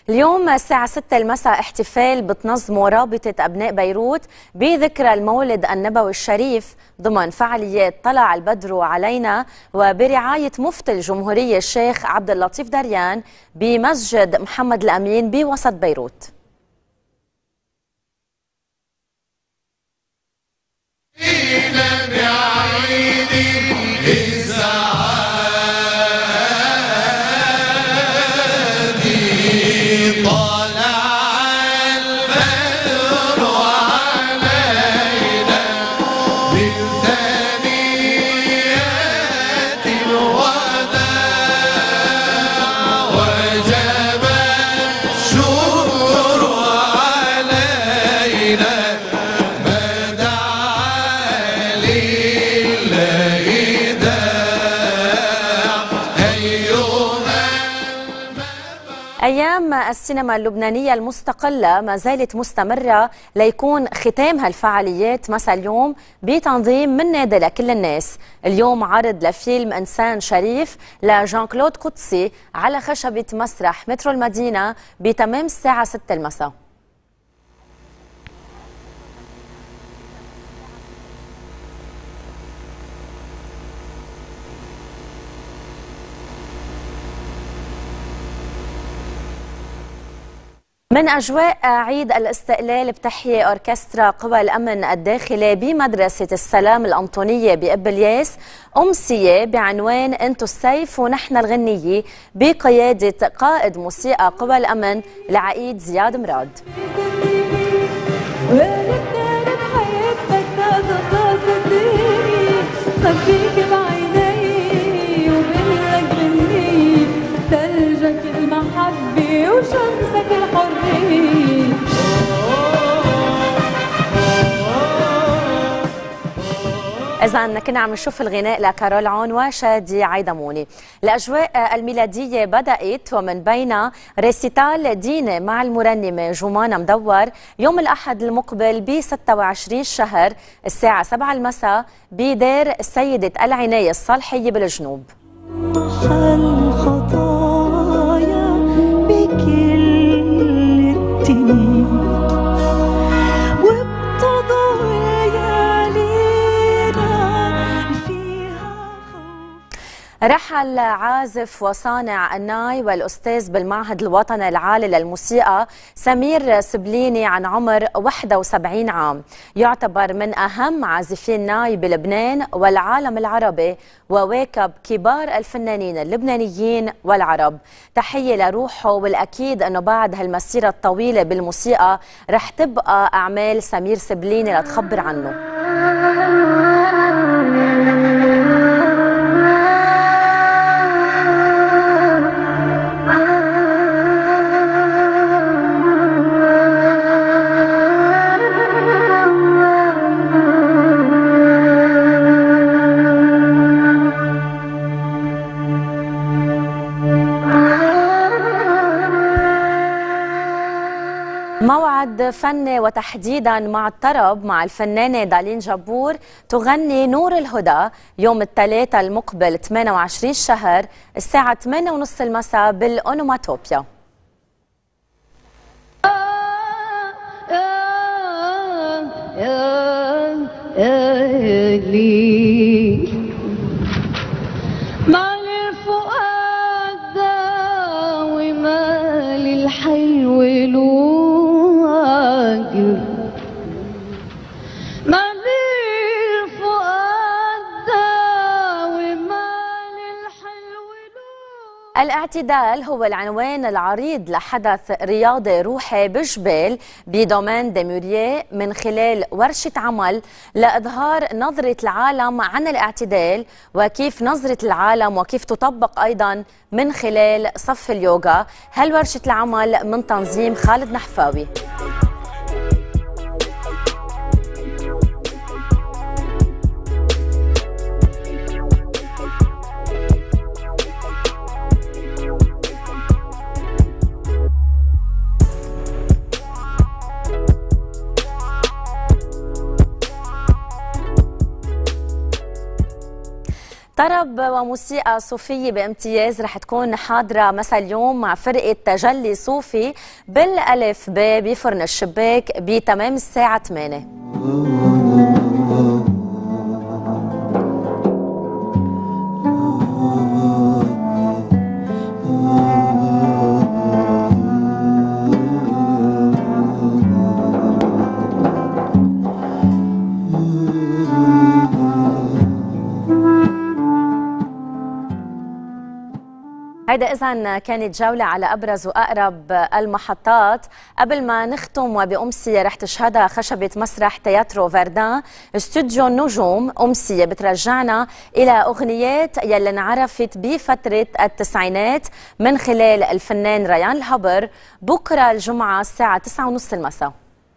اليوم الساعة 6 المساء احتفال بتنظمه رابطة أبناء بيروت بذكرى المولد النبوي الشريف ضمن فعاليات طلع البدر علينا وبرعاية مفتي الجمهورية الشيخ عبد اللطيف دريان بمسجد محمد الأمين بوسط بيروت. أيام السينما اللبنانية المستقلة ما زالت مستمرة ليكون ختام هالفعاليات مساء اليوم بتنظيم من نادي لكل الناس. اليوم عرض لفيلم إنسان شريف لجان كلود قدسي على خشبة مسرح مترو المدينة بتمام الساعة 6 المساء. من أجواء عيد الاستقلال بتحيي أوركسترا قوى الأمن الداخلي بمدرسة السلام الأنطونية بإبلياس أمسية بعنوان أنتو السيف ونحن الغنية بقيادة قائد موسيقى قوى الأمن العقيد زياد مراد. وشمسك الحرية. إذا كنا عم نشوف الغناء لكارول عون وشادي عيدموني. الأجواء الميلادية بدأت ومن بينها ريسيتال ديني مع المرنمة جمانة مدور يوم الأحد المقبل ب 26 شهر الساعة 7 المساء بدير السيدة العناية الصالحية بالجنوب. رحل عازف وصانع الناي والأستاذ بالمعهد الوطني العالي للموسيقى سمير سبليني عن عمر 71 عام. يعتبر من أهم عازفين ناي بلبنان والعالم العربي وواكب كبار الفنانين اللبنانيين والعرب. تحية لروحه، والأكيد أنه بعد هالمسيرة الطويلة بالموسيقى رح تبقى أعمال سمير سبليني لتخبر عنه. موعد فني وتحديدا مع الطرب مع الفنانة دالين جبور تغني نور الهدى يوم الثلاثاء المقبل 28 شهر الساعة 8:30 المساء بالأونوماتوبيا. الاعتدال هو العنوان العريض لحدث رياضي روحي بجبال بدومين ديمورييه من خلال ورشة عمل لإظهار نظرة العالم عن الاعتدال وكيف نظرة العالم وكيف تطبق أيضا من خلال صف اليوغا. هالورشة العمل من تنظيم خالد نحفاوي. طرب وموسيقى صوفية بامتياز رح تكون حاضرة مساء اليوم مع فرقة تجلي صوفي بالألف ب بفرن الشباك بتمام الساعة 8. هيدا إذن كانت جولة على أبرز وأقرب المحطات. قبل ما نختم وبأمسية رح تشهدها خشبة مسرح تياترو فردان استوديو النجوم، أمسية بترجعنا إلى أغنيات يلي انعرفت بفترة التسعينات من خلال الفنان ريان الهبر. بكرة الجمعة الساعة 9:30 المساء.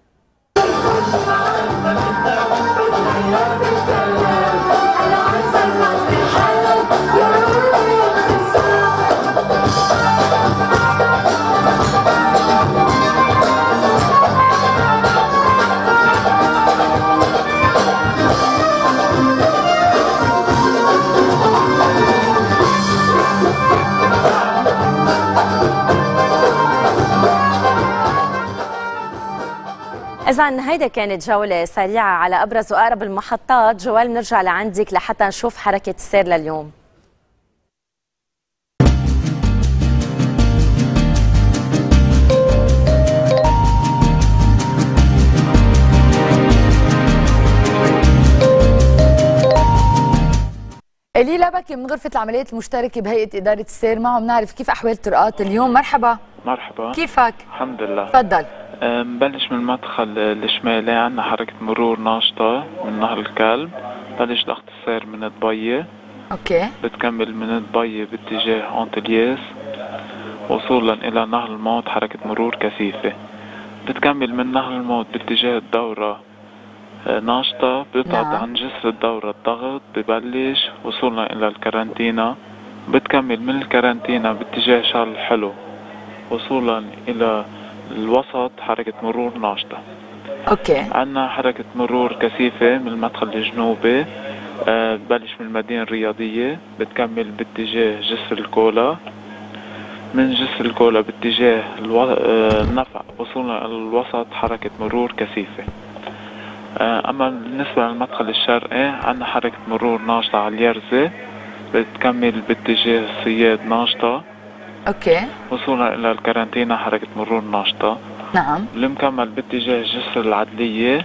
إذن هيدا كانت جولة سريعة على أبرز وأقرب المحطات. جوال بنرجع لعندك لحتى نشوف حركة السير لليوم. إلي لبكي من غرفة العمليات المشتركة بهيئة إدارة السير، معهم نعرف كيف أحوال الطرقات اليوم. مرحبا. مرحبا، كيفك؟ الحمد لله. تفضل. نبلش من المدخل الشمالي، عندنا حركة مرور ناشطة من نهر الكلب. بلش ضغط السير من دبي. اوكي. بتكمل من دبي باتجاه أنطلياس وصولا إلى نهر الموت حركة مرور كثيفة. بتكمل من نهر الموت باتجاه الدورة ناشطة. بيبعد عن جسر الدورة الضغط ببلش وصولا إلى الكارنتينا. بتكمل من الكارنتينا باتجاه شارل الحلو وصولا إلى الوسط حركة مرور ناشطة. اوكي. عندنا حركة مرور كثيفة من المدخل الجنوبي. ببلش من المدينة الرياضية بتكمل باتجاه جسر الكولا. من جسر الكولا باتجاه النفق وصولا إلى الوسط حركة مرور كثيفة. أما بالنسبة للمدخل الشرقي عندنا حركة مرور ناشطة على اليرزة. بتكمل باتجاه الصياد ناشطة. اوكي. وصولا إلى الكارنتينا حركة مرور ناشطة. نعم. المكمل باتجاه جسر العدلية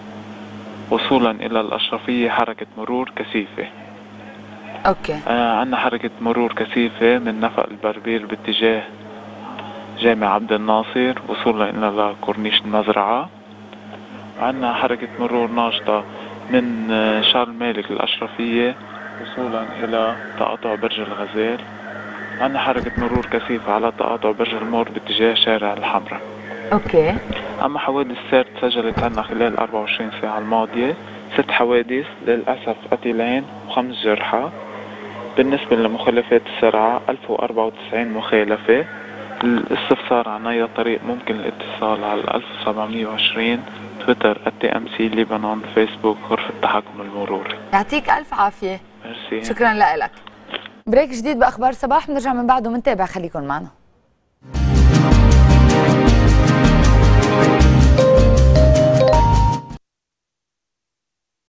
وصولا إلى الأشرفية حركة مرور كثيفة. اوكي. عندنا حركة مرور كثيفة من نفق البربير باتجاه جامع عبد الناصر وصولا إلى كورنيش المزرعة. عندنا حركة مرور ناشطة من شارل مالك الأشرفية وصولا إلى تقاطع برج الغزال. عندنا حركة مرور كثيفة على تقاطع برج المور باتجاه شارع الحمراء. اوكي. أما حوادث السير تسجلت عندنا خلال 24 ساعة الماضية 6 حوادث، للأسف قتيلين و5 جرحى. بالنسبة لمخالفات السرعة 1094 مخالفة. الاستفسار عن أي طريق ممكن الاتصال على 1720 تويتر @TMC لبنان، فيسبوك غرفة التحكم المروري. يعطيك ألف عافية. ميرسي. شكرا لك. بريك جديد بأخبار صباح بنرجع من بعده منتابع، خليكن معنا.